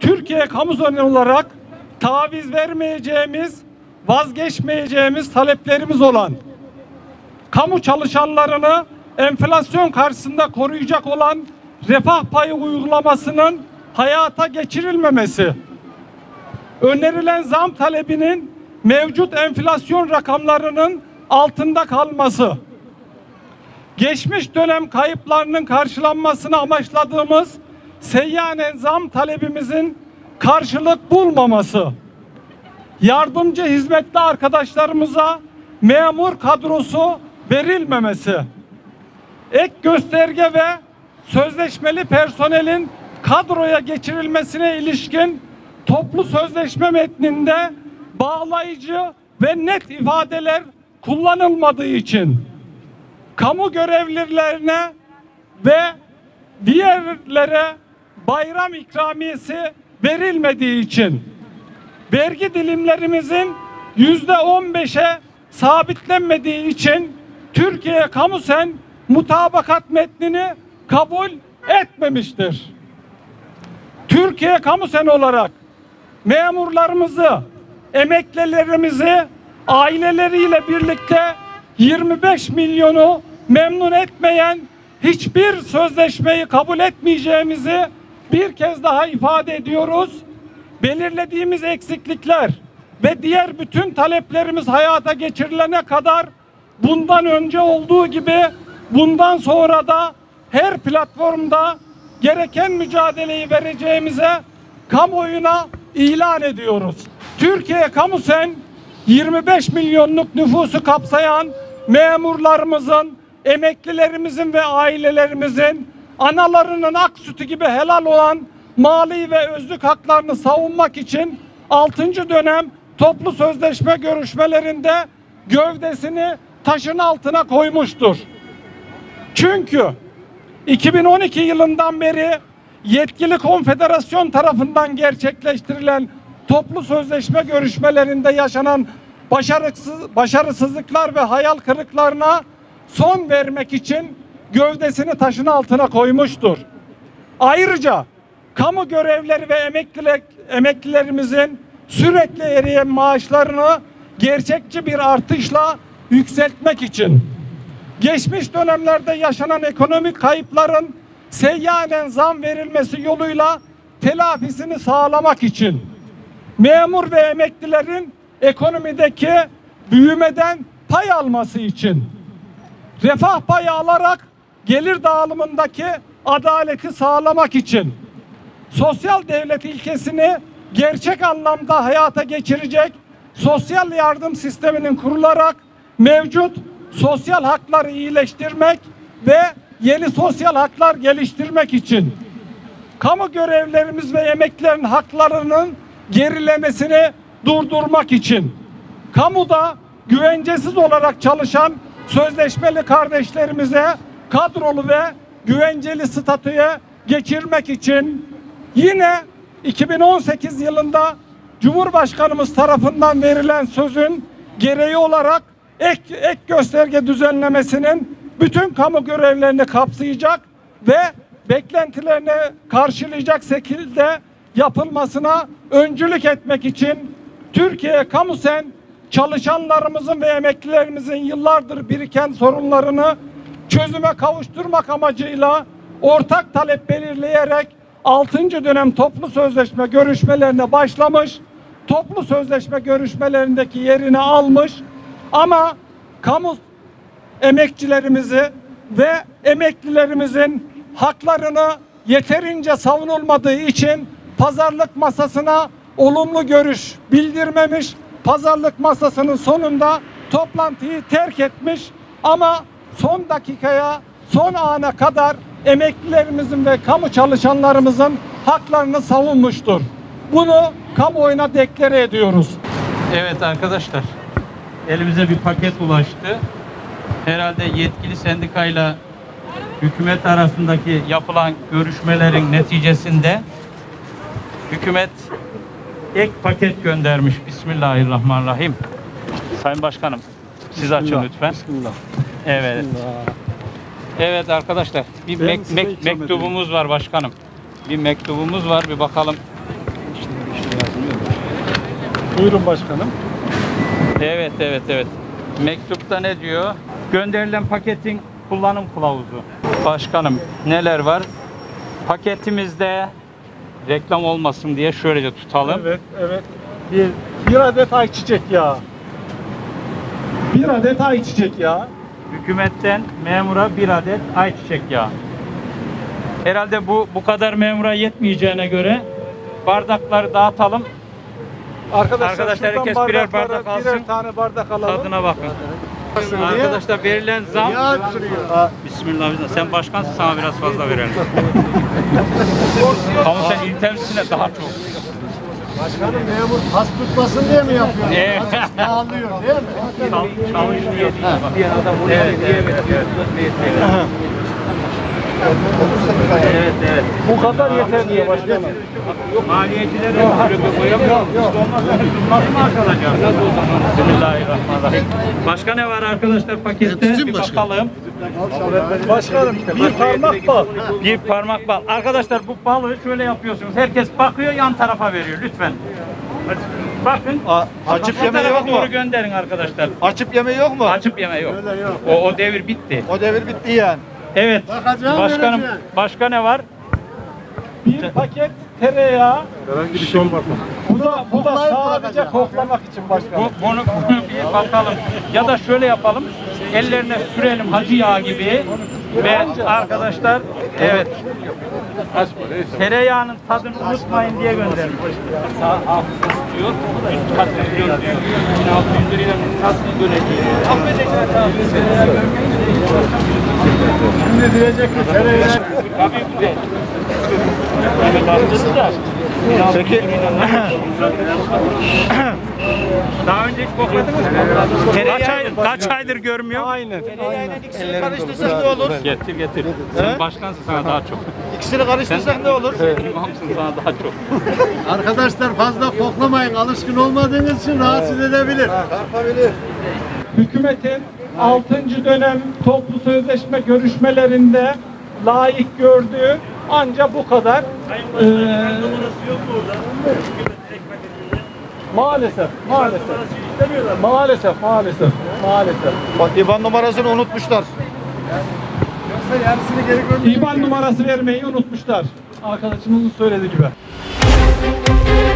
Türkiye Kamuoyu olarak taviz vermeyeceğimiz, vazgeçmeyeceğimiz taleplerimiz olan kamu çalışanlarını enflasyon karşısında koruyacak olan refah payı uygulamasının hayata geçirilmemesi, önerilen zam talebinin mevcut enflasyon rakamlarının altında kalması, geçmiş dönem kayıplarının karşılanmasını amaçladığımız seyyanen zam talebimizin karşılık bulmaması, yardımcı hizmetli arkadaşlarımıza memur kadrosu verilmemesi, ek gösterge ve sözleşmeli personelin kadroya geçirilmesine ilişkin toplu sözleşme metninde bağlayıcı ve net ifadeler kullanılmadığı için, kamu görevlilerine ve diğerlere bayram ikramiyesi verilmediği için, vergi dilimlerimizin %15'e sabitlenmediği için Türkiye Kamusen mutabakat metnini kabul etmemiştir. Türkiye Kamusen olarak memurlarımızı, emeklilerimizi aileleriyle birlikte 25 milyonu memnun etmeyen hiçbir sözleşmeyi kabul etmeyeceğimizi bir kez daha ifade ediyoruz. Belirlediğimiz eksiklikler ve diğer bütün taleplerimiz hayata geçirilene kadar bundan önce olduğu gibi bundan sonra da her platformda gereken mücadeleyi vereceğimize kamuoyuna ilan ediyoruz. Türkiye Kamusen 25 milyonluk nüfusu kapsayan memurlarımızın, emeklilerimizin ve ailelerimizin analarının ak sütü gibi helal olan mali ve özlük haklarını savunmak için 6. dönem toplu sözleşme görüşmelerinde gövdesini taşın altına koymuştur. Çünkü 2012 yılından beri yetkili konfederasyon tarafından gerçekleştirilen toplu sözleşme görüşmelerinde yaşanan başarısızlıklar ve hayal kırıklarına son vermek için gövdesini taşın altına koymuştur. Ayrıca kamu görevleri ve emeklilerimizin sürekli eriyen maaşlarını gerçekçi bir artışla yükseltmek için, geçmiş dönemlerde yaşanan ekonomik kayıpların seyyanen zam verilmesi yoluyla telafisini sağlamak için, memur ve emeklilerin ekonomideki büyümeden pay alması için, refah payı alarak gelir dağılımındaki adaleti sağlamak için, sosyal devlet ilkesini gerçek anlamda hayata geçirecek sosyal yardım sisteminin kurularak mevcut sosyal hakları iyileştirmek ve yeni sosyal haklar geliştirmek için, kamu görevlerimiz ve emeklilerin haklarının gerilemesini durdurmak için, kamuda güvencesiz olarak çalışan sözleşmeli kardeşlerimize kadrolu ve güvenceli statüye geçirmek için, yine 2018 yılında Cumhurbaşkanımız tarafından verilen sözün gereği olarak ek gösterge düzenlemesinin bütün kamu görevlerini kapsayacak ve beklentilerini karşılayacak şekilde yapılmasına öncülük etmek için Türkiye Kamusen çalışanlarımızın ve emeklilerimizin yıllardır biriken sorunlarını çözüme kavuşturmak amacıyla ortak talep belirleyerek 6. dönem toplu sözleşme görüşmelerine başlamış, toplu sözleşme görüşmelerindeki yerini almış ama kamu emekçilerimizi ve emeklilerimizin haklarını yeterince savunulmadığı için pazarlık masasına olumlu görüş bildirmemiş, pazarlık masasının sonunda toplantıyı terk etmiş ama son dakikaya, son ana kadar emeklilerimizin ve kamu çalışanlarımızın haklarını savunmuştur. Bunu kamuoyuna deklare ediyoruz. Evet arkadaşlar, elimize bir paket ulaştı. Herhalde yetkili sendikayla hükümet arasındaki yapılan görüşmelerin neticesinde hükümet ek paket göndermiş. Bismillahirrahmanirrahim. Sayın Başkanım, siz açın lütfen. Bismillah. Evet. Bismillah. Evet arkadaşlar, bir mektubumuz var başkanım. Bir mektubumuz var, bir bakalım Buyurun başkanım. Evet, evet, evet. Mektupta ne diyor? Gönderilen paketin kullanım kılavuzu. Başkanım, neler var? Paketimizde reklam olmasın diye şöylece tutalım. Evet, evet. Bir adet ayçiçek yağı. Bir adet ayçiçek yağı. Hükümetten memura bir adet ayçiçek yağı. Herhalde bu kadar memura yetmeyeceğine göre bardakları dağıtalım. Arkadaşlar, şuradan herkes birer bardaklara bardak alsın. birer tane bardak alalım. Tadına bakın. Arkadaşlar verilen zam. Bismillah. Sen başkansın, sana biraz fazla verelim. Ama sen il temsiline daha çok. Başkanım memur pas tutmasın diye mi yapıyor? Evet. Ne anlıyor değil mi? Çalış diye değil. Bir adam evet, evet, evet. Bu kadar yeter diyor başkanım. Maliyeciler de koyamıyor. Nasıl maaş alacağız? Bismillahirrahmanirrahim. Başka ne var arkadaşlar pakette? Bir bakalım. Başkanım bir parmak bal. Bir parmak bal. Arkadaşlar bu balı şöyle yapıyorsunuz. Herkes bakıyor, yan tarafa veriyor lütfen. Bakın. Açıp Bu yeme tarafa yok mu? doğru gönderin arkadaşlar. Açıp yeme yok mu? Açıp yeme yok. O devir bitti. O devir bitti yani. Evet. Bakacağım, Başkanım, vereceğim. başka ne var? Bir paket tereyağı. Herhangi bir şey olmasın. Bu da sadece koklamak için başkanım. Bunu bir bakalım. Ya da şöyle yapalım. Ellerine sürelim hacı yağı gibi. Ve arkadaşlar evet. Tereyağının tadını unutmayın diye gönderin. Sağ altı istiyor. Üst kat istiyor diyor. 1600 lirayla nasıl göreceğiz? Tereyağı görmeyin. Şimdi diyecek ki tereyağı. Tabii güzel. Yani baktınız da. Peki. Daha önce hiç kokladınız mı? Kaç aydır görmüyor? Aynen. İkisini karıştırsak ne olur? Getir getir. Sen başkansın, sana daha çok. İkisini karıştırsak ne olur? İmamsın, sana daha çok. Arkadaşlar fazla koklamayın. Alışkın olmadığınız için rahatsız edebilir. Hükümetin 6. dönem toplu sözleşme görüşmelerinde layık gördüğü ancak bu kadar. Maalesef. Bak İBAN numarasını unutmuşlar. Yoksa yarısını geri gönder. İBAN numarası vermeyi unutmuşlar. Arkadaşımızın söylediği gibi.